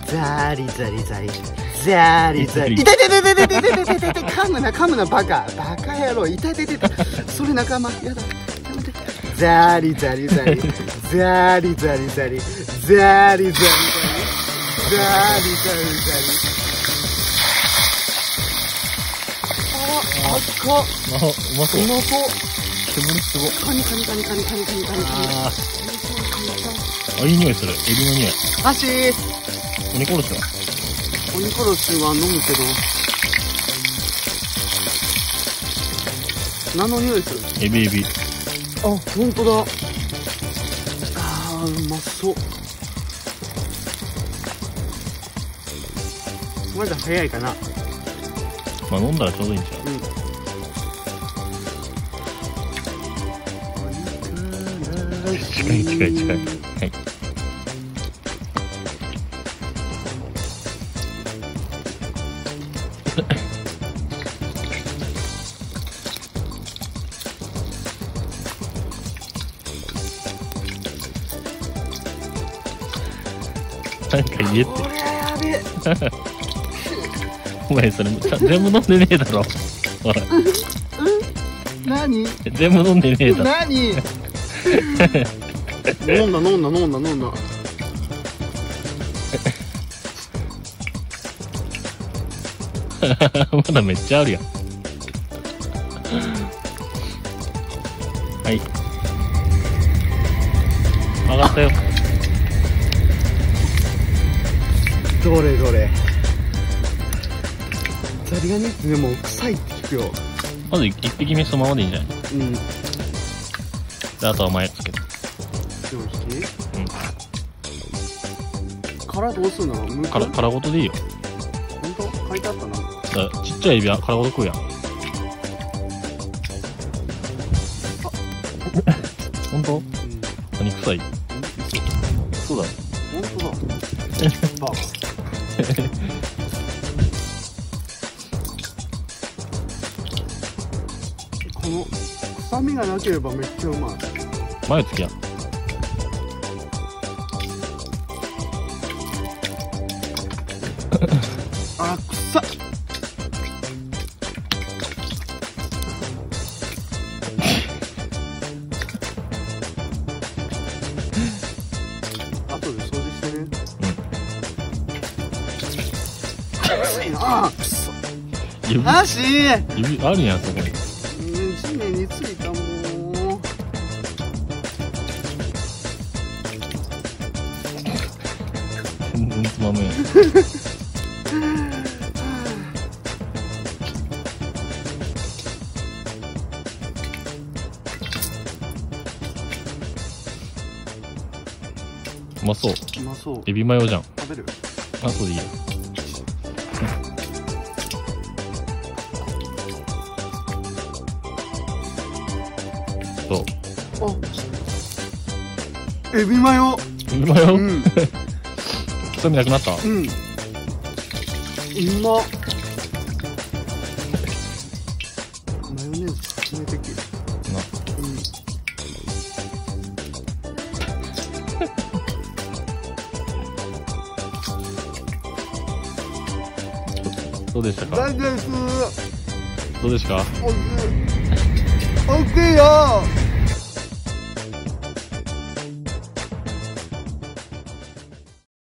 ザリザリザリザリザリ、痛い痛い痛い痛い痛い痛い痛い痛い痛い、噛むなバカ野郎、痛い痛い痛い痛い、それ仲間やだ、やめて。ザリザリザリザリザリザリザリザリザリザリザリザリ、あっか、 うまそう。 うまそう。 煙すごい。 カニ。 あ、いい匂いする。エビの匂い。 足鬼殺しは鬼殺しは飲むけど、何の匂いする？ エビ。 あ、ほんとだ。あー、うまそう。まだ早いかな。 まあ飲んだらちょうどいいんちゃう。近い。はい。なんか言えって。 これやべえ。 お前それ全部飲んでねえだろ。おい。 何？ 全部飲んでねえだろ。 何？飲んだ。 まだめっちゃあるやん。はい。上がったよ。 どれ。ザリガニってでも臭いって聞くよ。 まず一匹目そのままでいいんじゃない？ うん。 で、あとは前つけて。 4匹？ うん。 殻どうすんの？ 殻ごとでいいよ。 ほんと？書いてあったな。 ちっちゃいエビは殻ごと食うやん。ほんと？ うん。 カニ臭い？そうだ。 ほんとだ。バカ。この臭みがなければめっちゃうまい。 前つけや。 あ、臭っ。後で掃除してね。臭いな。 指あるやん、そこに。 地面についたもん。 全然つまむやん。うまそう。 うまそう。 エビマヨじゃん。 食べる？ あ、そうでいいよ。そう。 あ、エビマヨ。 エビマヨ？ うん。 臭みなくなった？ うん。うまっ。マヨネーズ革命的。 な。 うん。 どうでしたか？ 大です。 どうですか？ おいしいよ。